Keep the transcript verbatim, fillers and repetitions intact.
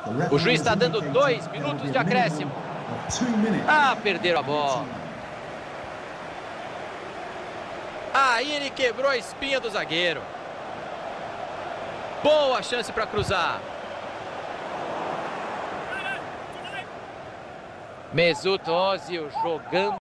O juiz está dando dois minutos de acréscimo. Ah, perderam a bola. Aí ele quebrou a espinha do zagueiro. Boa chance para cruzar. Mesut Ozil jogando.